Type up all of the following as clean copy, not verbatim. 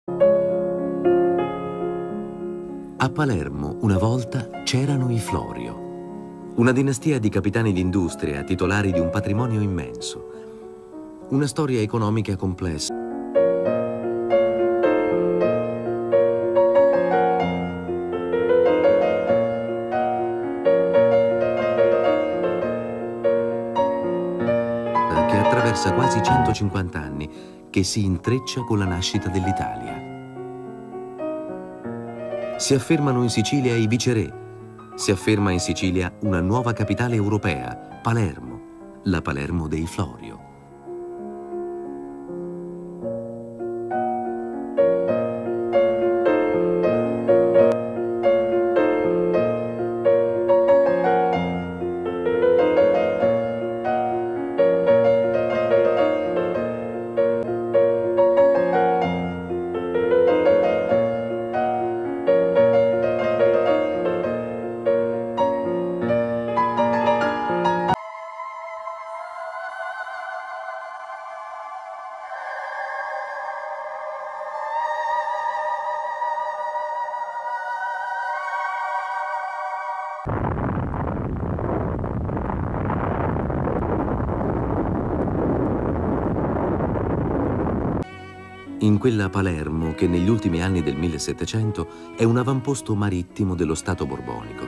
A Palermo, una volta, c'erano i Florio, una dinastia di capitani d'industria titolari di un patrimonio immenso. Una storia economica complessa. Che attraversa quasi 150 anni, che si intreccia con la nascita dell'Italia. Si affermano in Sicilia i viceré. Si afferma in Sicilia una nuova capitale europea, Palermo, la Palermo dei Florio. In quella Palermo che negli ultimi anni del 1700 è un avamposto marittimo dello Stato borbonico.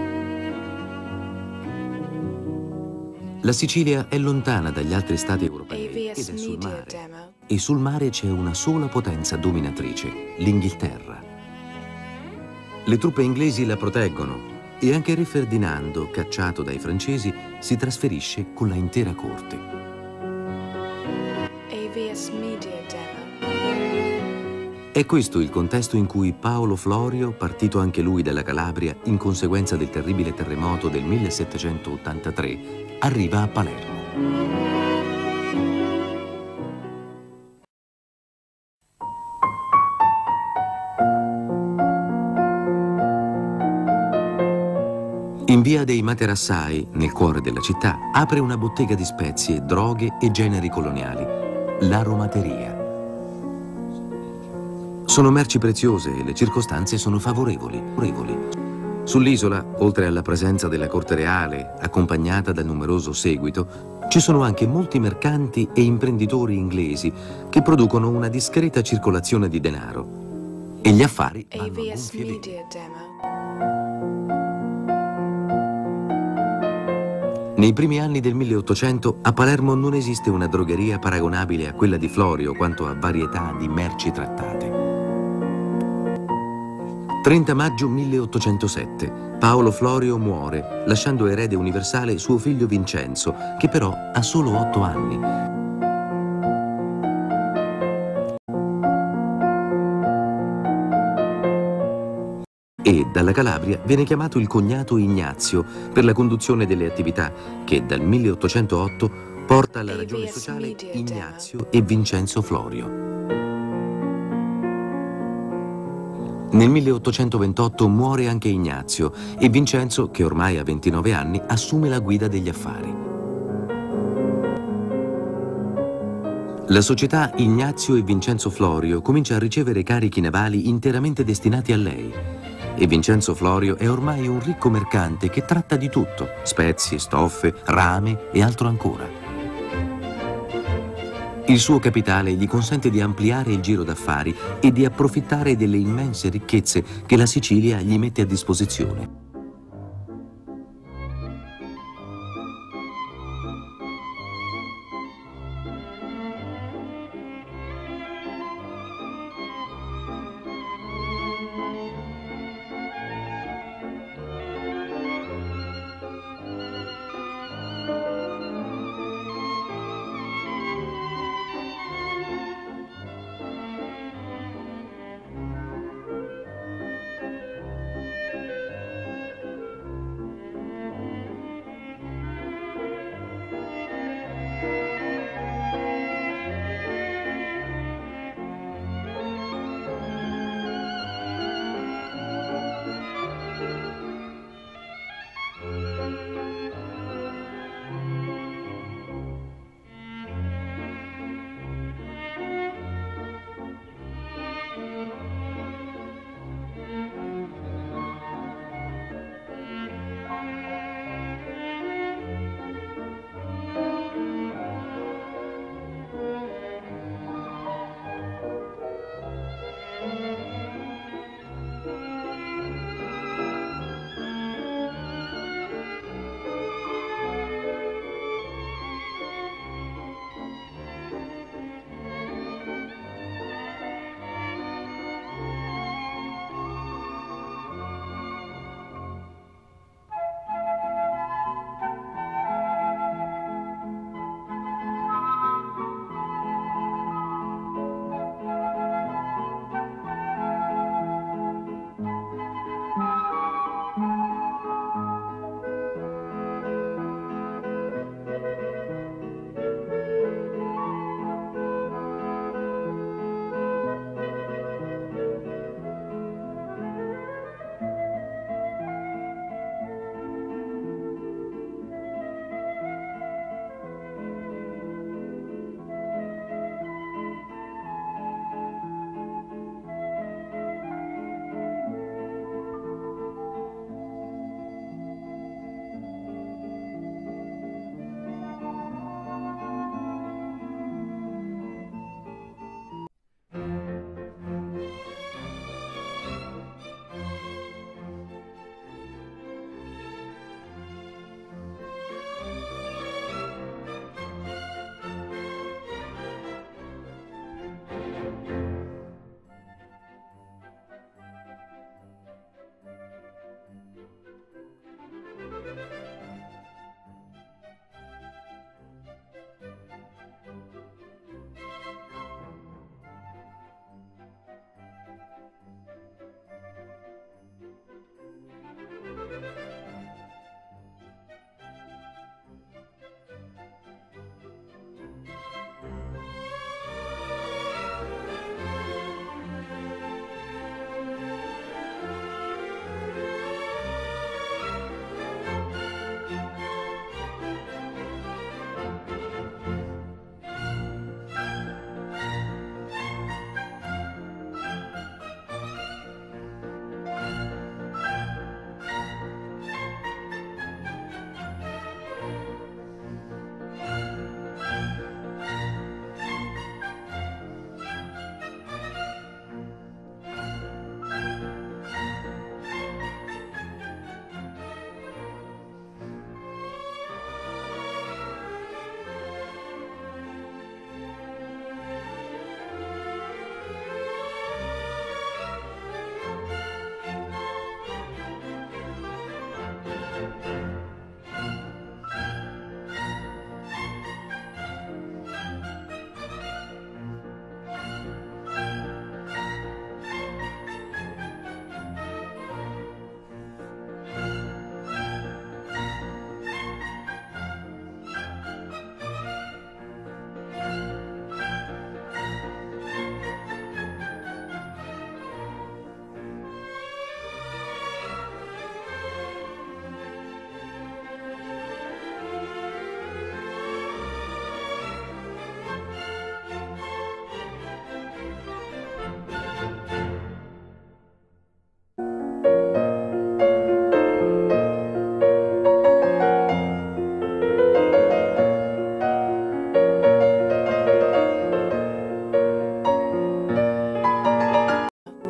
La Sicilia è lontana dagli altri stati europei ed è sul mare. E sul mare c'è una sola potenza dominatrice, l'Inghilterra. Le truppe inglesi la proteggono e anche Re Ferdinando, cacciato dai francesi, si trasferisce con la intera corte. AVS Media Demo. È questo il contesto in cui Paolo Florio, partito anche lui dalla Calabria in conseguenza del terribile terremoto del 1783, arriva a Palermo. In via dei Materassai, nel cuore della città, apre una bottega di spezie, droghe e generi coloniali, l'Aromateria. Sono merci preziose e le circostanze sono favorevoli. Sull'isola, oltre alla presenza della corte reale, accompagnata da numeroso seguito, ci sono anche molti mercanti e imprenditori inglesi che producono una discreta circolazione di denaro. E gli affari vanno a AVS gonfie vele. Media Demo. Nei primi anni del 1800 a Palermo non esiste una drogheria paragonabile a quella di Florio quanto a varietà di merci trattate. 30 maggio 1807, Paolo Florio muore, lasciando erede universale suo figlio Vincenzo, che però ha solo 8 anni. E dalla Calabria viene chiamato il cognato Ignazio per la conduzione delle attività che dal 1808 porta alla ragione sociale Ignazio e Vincenzo Florio. Nel 1828 muore anche Ignazio e Vincenzo, che ormai ha 29 anni, assume la guida degli affari. La società Ignazio e Vincenzo Florio comincia a ricevere carichi navali interamente destinati a lei. E Vincenzo Florio è ormai un ricco mercante che tratta di tutto, spezie, stoffe, rame e altro ancora. Il suo capitale gli consente di ampliare il giro d'affari e di approfittare delle immense ricchezze che la Sicilia gli mette a disposizione.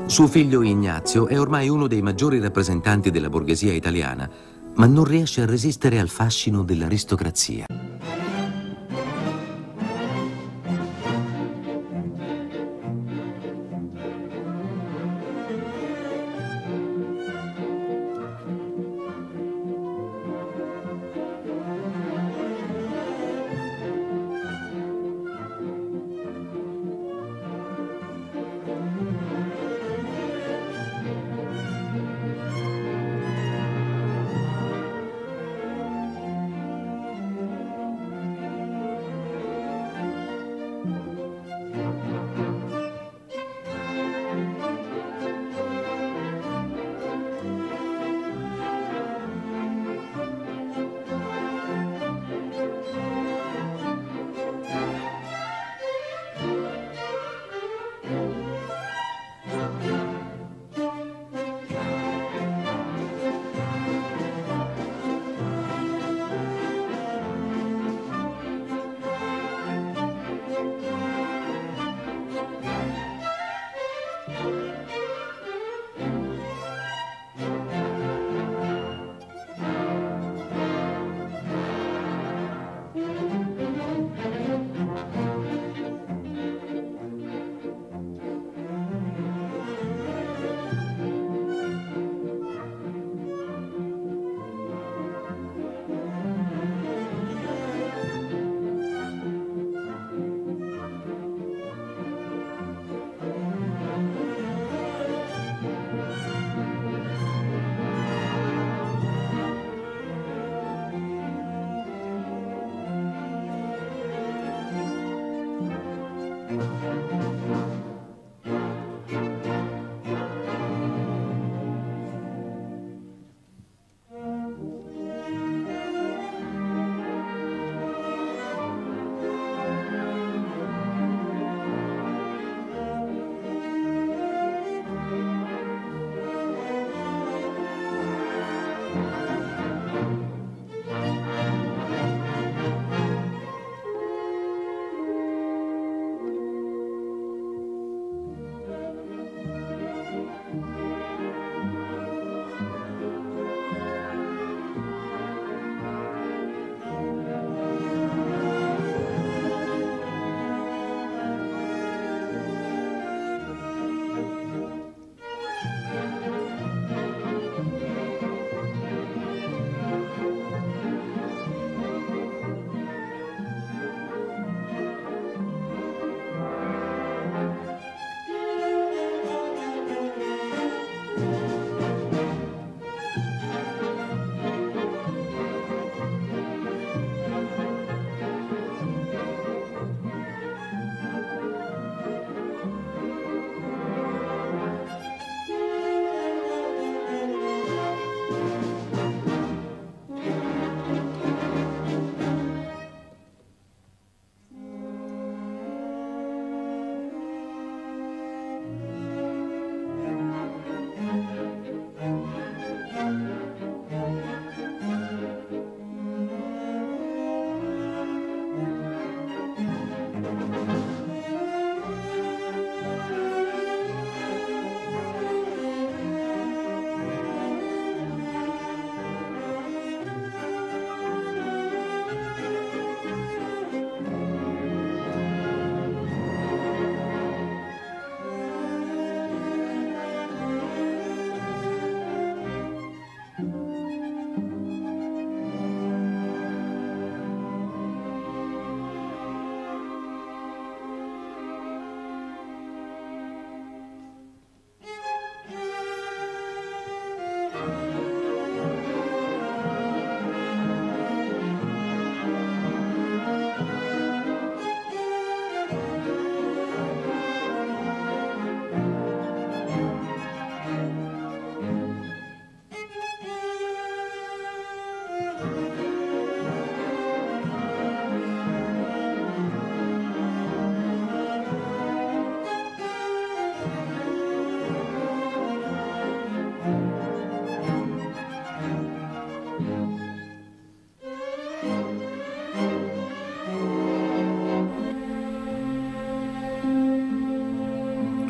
Suo figlio Ignazio è ormai uno dei maggiori rappresentanti della borghesia italiana, ma non riesce a resistere al fascino dell'aristocrazia.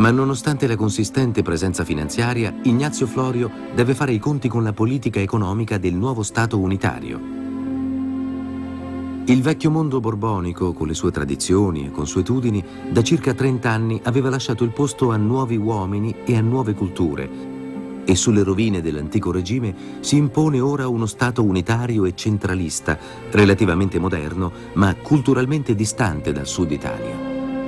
Ma nonostante la consistente presenza finanziaria, Ignazio Florio deve fare i conti con la politica economica del nuovo Stato unitario. Il vecchio mondo borbonico, con le sue tradizioni e consuetudini, da circa 30 anni aveva lasciato il posto a nuovi uomini e a nuove culture, e sulle rovine dell'antico regime si impone ora uno Stato unitario e centralista, relativamente moderno, ma culturalmente distante dal Sud Italia.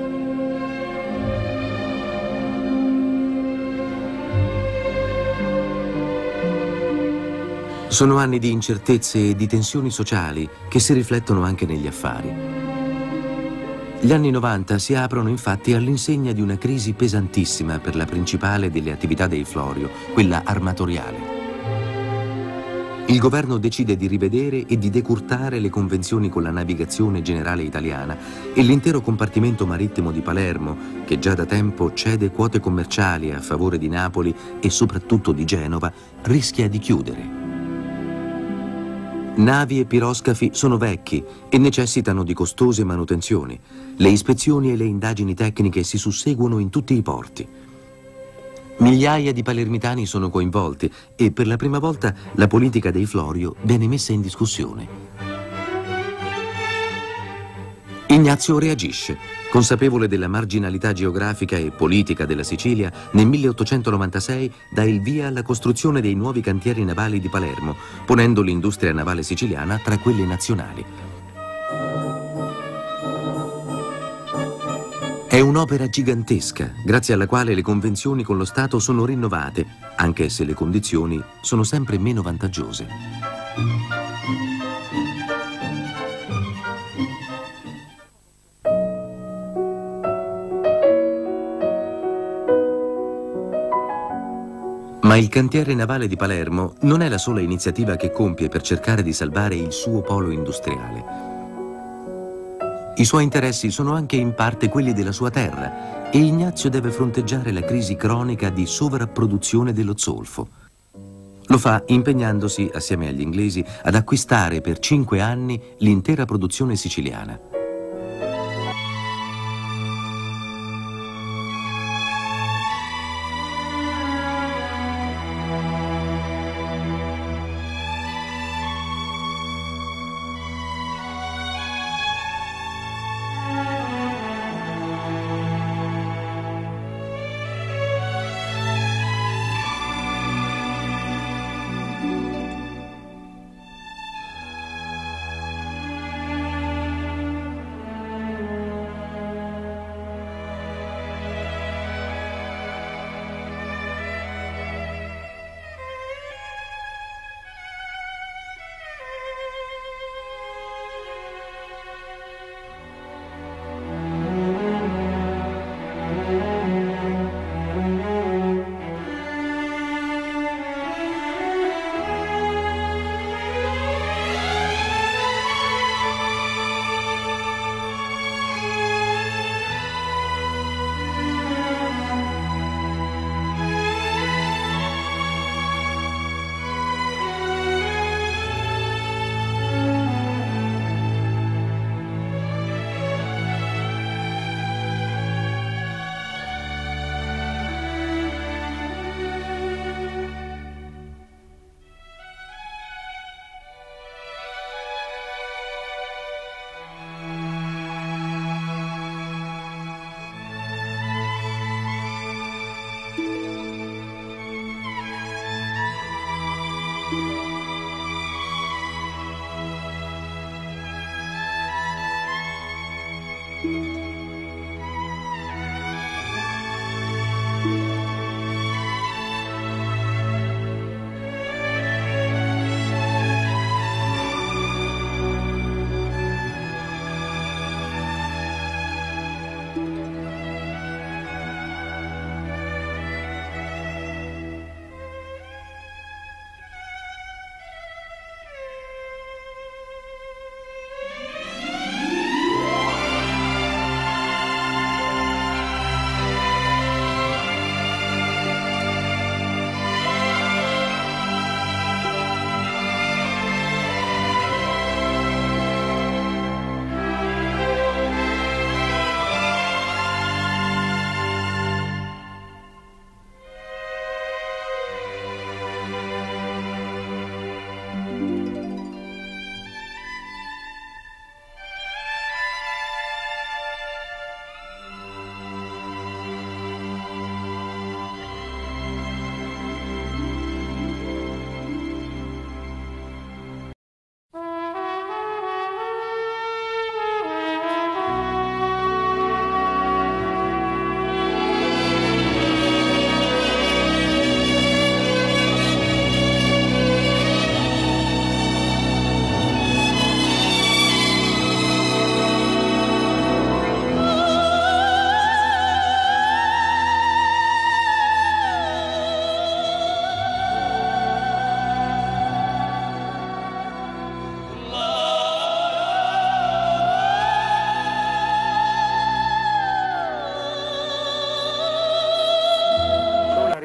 Sono anni di incertezze e di tensioni sociali che si riflettono anche negli affari. Gli anni 90 si aprono infatti all'insegna di una crisi pesantissima per la principale delle attività dei Florio, quella armatoriale. Il governo decide di rivedere e di decurtare le convenzioni con la navigazione generale italiana e l'intero compartimento marittimo di Palermo, che già da tempo cede quote commerciali a favore di Napoli e soprattutto di Genova, rischia di chiudere. Navi e piroscafi sono vecchi e necessitano di costose manutenzioni. Le ispezioni e le indagini tecniche si susseguono in tutti i porti. Migliaia di palermitani sono coinvolti e per la prima volta la politica dei Florio viene messa in discussione. Ignazio reagisce. Consapevole della marginalità geografica e politica della Sicilia, nel 1896 dà il via alla costruzione dei nuovi cantieri navali di Palermo, ponendo l'industria navale siciliana tra quelle nazionali. È un'opera gigantesca, grazie alla quale le convenzioni con lo Stato sono rinnovate, anche se le condizioni sono sempre meno vantaggiose. Ma il cantiere navale di Palermo non è la sola iniziativa che compie per cercare di salvare il suo polo industriale. I suoi interessi sono anche in parte quelli della sua terra e Ignazio deve fronteggiare la crisi cronica di sovrapproduzione dello zolfo. Lo fa impegnandosi, assieme agli inglesi, ad acquistare per 5 anni l'intera produzione siciliana.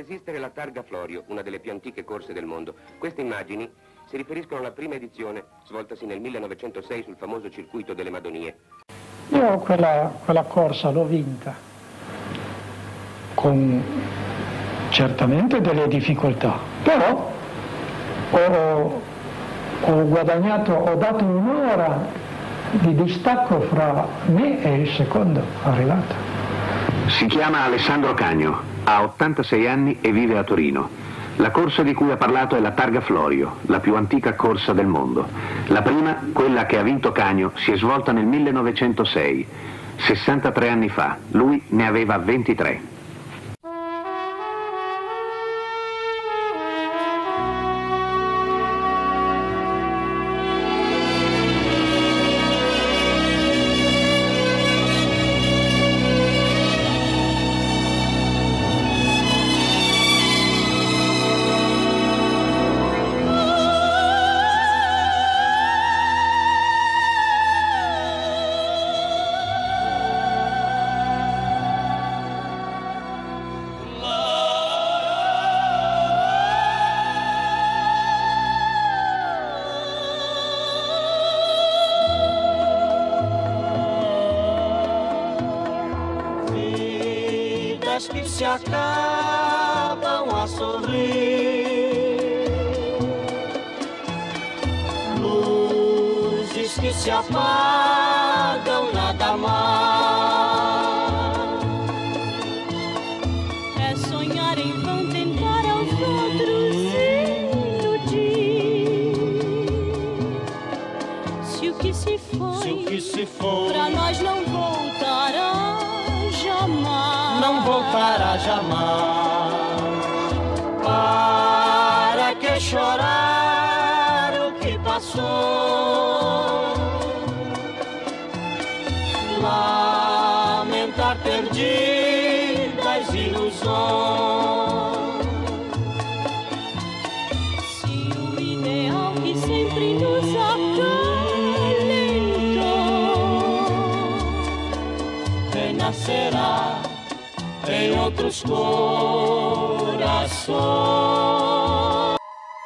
esistere la Targa Florio, una delle più antiche corse del mondo. Queste immagini si riferiscono alla prima edizione, svoltasi nel 1906 sul famoso circuito delle Madonie. Io quella corsa l'ho vinta, con certamente delle difficoltà, però ho guadagnato, ho dato un'ora di distacco fra me e il secondo arrivato. Si chiama Alessandro Cagno, ha 86 anni e vive a Torino. La corsa di cui ha parlato è la Targa Florio, la più antica corsa del mondo. La prima, quella che ha vinto Cagno, si è svolta nel 1906, 63 anni fa. Lui ne aveva 23. Que se acabam a sorrir, luzes que se apagam nada mais. É sonhar em vão, tentar aos outros iludir. Se o que se foi, pra nós não voltará jamais. Não voltará jamais. Para que chorar o que passou? Lamentar perdidas ilusões. Se o ideal que sempre nos acalentou renascerá em outros corações.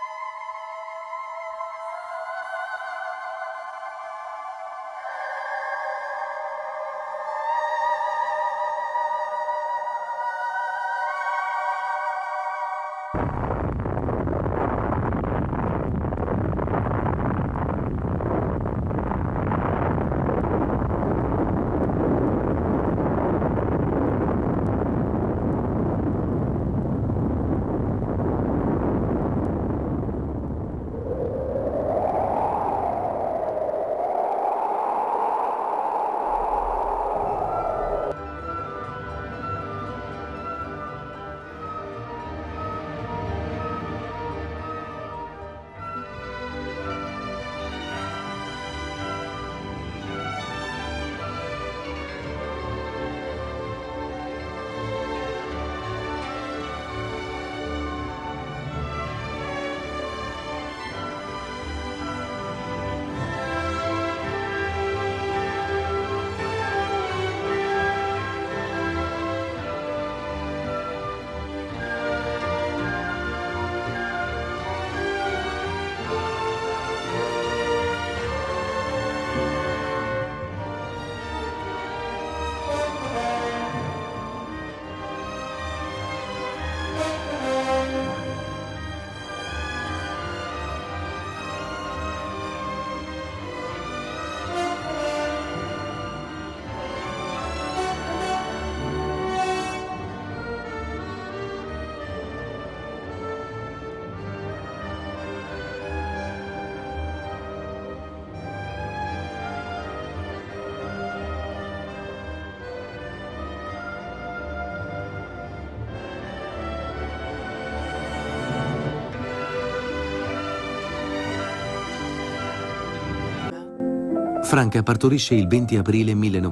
Franca partorisce il 20 aprile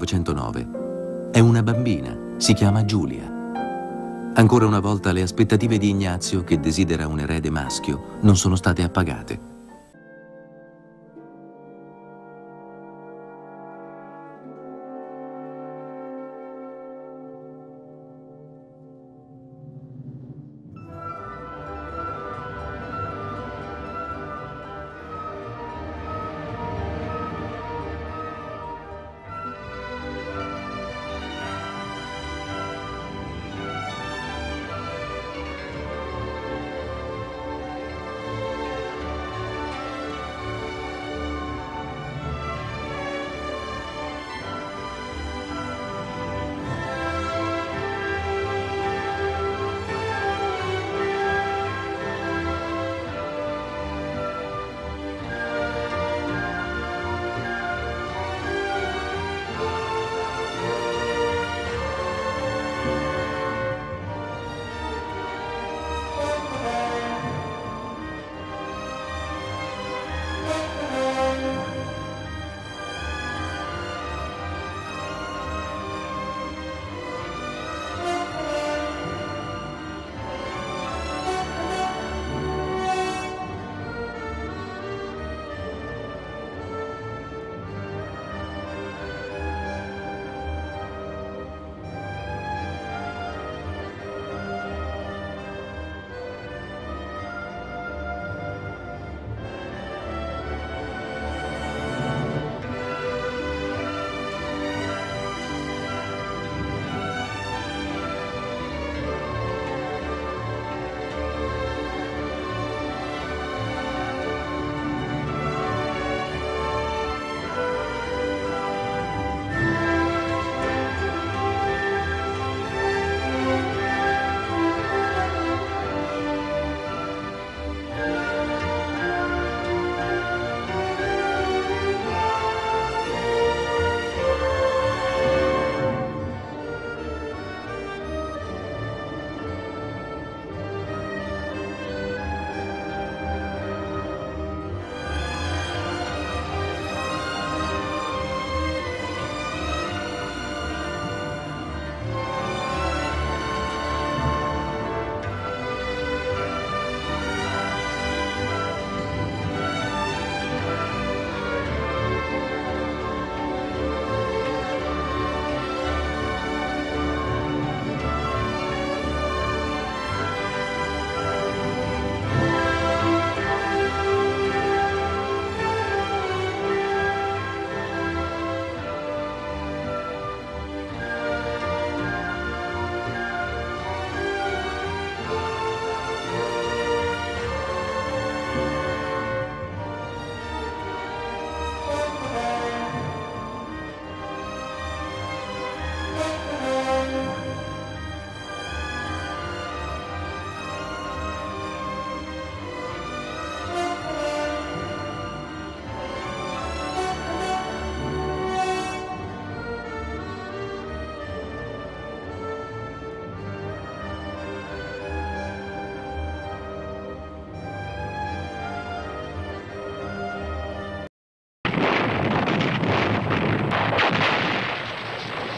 1909. È una bambina, si chiama Giulia. Ancora una volta le aspettative di Ignazio, che desidera un erede maschio, non sono state appagate.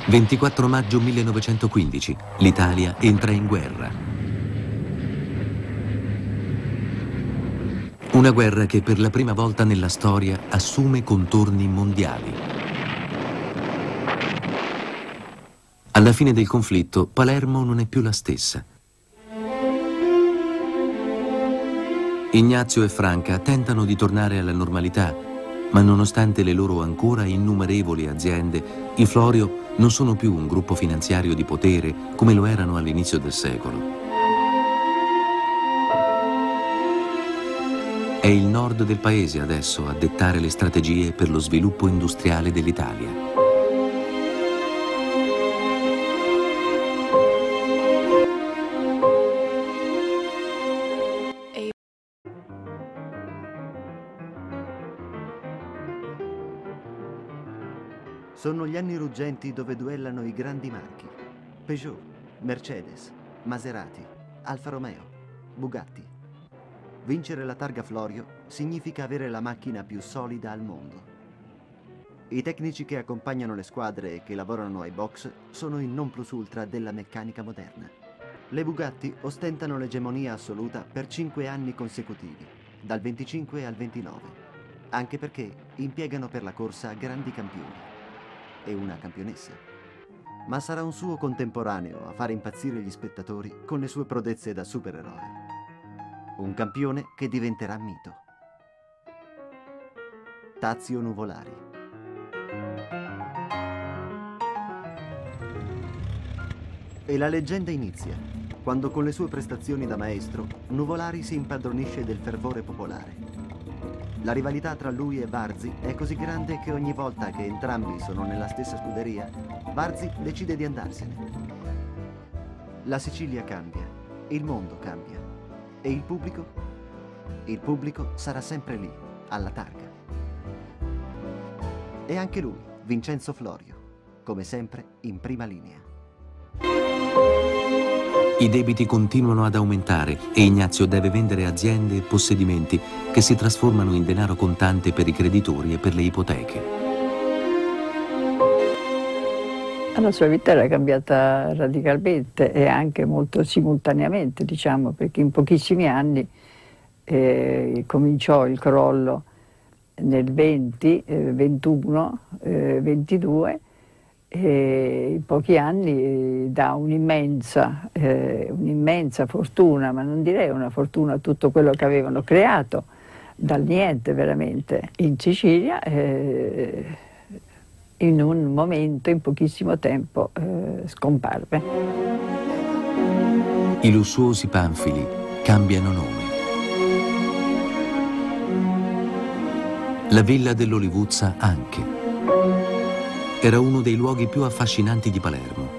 24 maggio 1915, l'Italia entra in guerra. Una guerra che per la prima volta nella storia assume contorni mondiali. Alla fine del conflitto, Palermo non è più la stessa. Ignazio e Franca tentano di tornare alla normalità, ma nonostante le loro ancora innumerevoli aziende, i Florio non sono più un gruppo finanziario di potere come lo erano all'inizio del secolo. È il nord del paese adesso a dettare le strategie per lo sviluppo industriale dell'Italia. Sono gli anni ruggenti dove duellano i grandi marchi: Peugeot, Mercedes, Maserati, Alfa Romeo, Bugatti. Vincere la targa Florio significa avere la macchina più solida al mondo. I tecnici che accompagnano le squadre e che lavorano ai box sono il non plus ultra della meccanica moderna. Le Bugatti ostentano l'egemonia assoluta per 5 anni consecutivi, dal 25 al 29, anche perché impiegano per la corsa grandi campioni e una campionessa. Ma sarà un suo contemporaneo a fare impazzire gli spettatori con le sue prodezze da supereroe. Un campione che diventerà mito. Tazio Nuvolari. E la leggenda inizia, quando con le sue prestazioni da maestro, Nuvolari si impadronisce del fervore popolare. La rivalità tra lui e Varzi è così grande che ogni volta che entrambi sono nella stessa scuderia, Varzi decide di andarsene. La Sicilia cambia, il mondo cambia. E il pubblico? Il pubblico sarà sempre lì, alla targa. E anche lui, Vincenzo Florio, come sempre in prima linea. I debiti continuano ad aumentare e Ignazio deve vendere aziende e possedimenti che si trasformano in denaro contante per i creditori e per le ipoteche. La sua vita era cambiata radicalmente e anche molto simultaneamente, diciamo, perché in pochissimi anni cominciò il crollo nel 20, 21, 22, e in pochi anni da un'immensa fortuna, ma non direi una fortuna, tutto quello che avevano creato dal niente veramente in Sicilia, in un momento, in pochissimo tempo, scomparve. I lussuosi Panfili cambiano nome. La villa dell'Olivuzza anche. Era uno dei luoghi più affascinanti di Palermo.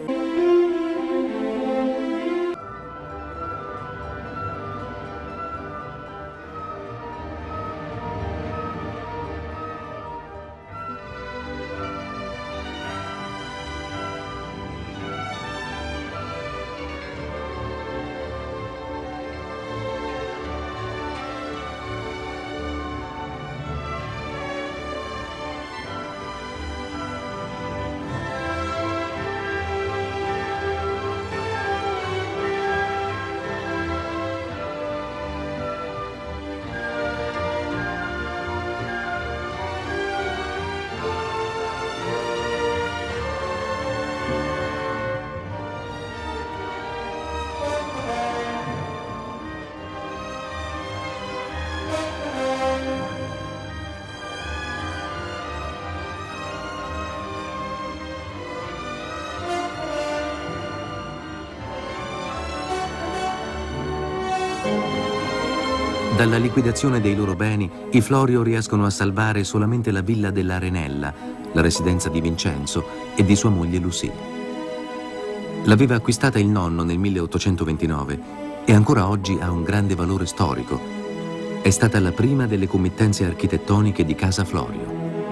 Dalla liquidazione dei loro beni, i Florio riescono a salvare solamente la villa dell'Arenella, la residenza di Vincenzo e di sua moglie Lucie. L'aveva acquistata il nonno nel 1829 e ancora oggi ha un grande valore storico. È stata la prima delle committenze architettoniche di Casa Florio.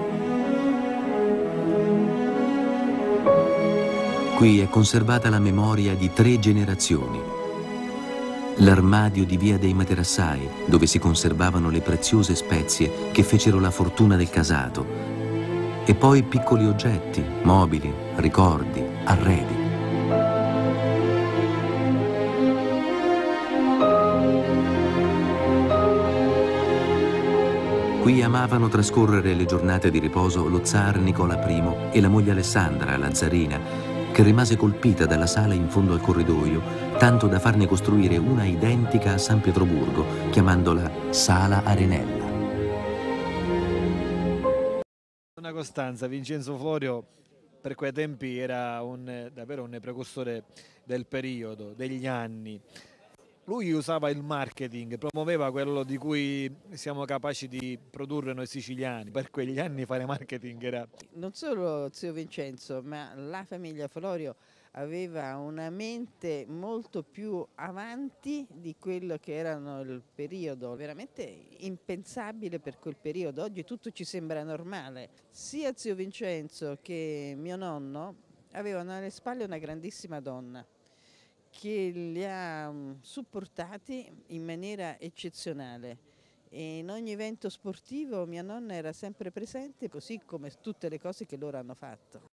Qui è conservata la memoria di 3 generazioni. L'armadio di Via dei Materassai, dove si conservavano le preziose spezie che fecero la fortuna del casato. E poi piccoli oggetti, mobili, ricordi, arredi. Qui amavano trascorrere le giornate di riposo lo zar Nicola I e la moglie Alessandra, la zarina, che rimase colpita dalla sala in fondo al corridoio, tanto da farne costruire una identica a San Pietroburgo, chiamandola Sala Arenella. Una costanza, Vincenzo Florio per quei tempi era davvero un precursore del periodo, degli anni. Lui usava il marketing, promuoveva quello di cui siamo capaci di produrre noi siciliani. Per quegli anni fare marketing era... Non solo zio Vincenzo, ma la famiglia Florio aveva una mente molto più avanti di quello che erano il periodo, veramente impensabile per quel periodo. Oggi tutto ci sembra normale. Sia zio Vincenzo che mio nonno avevano alle spalle una grandissima donna che li ha supportati in maniera eccezionale. E in ogni evento sportivo mia nonna era sempre presente, così come tutte le cose che loro hanno fatto.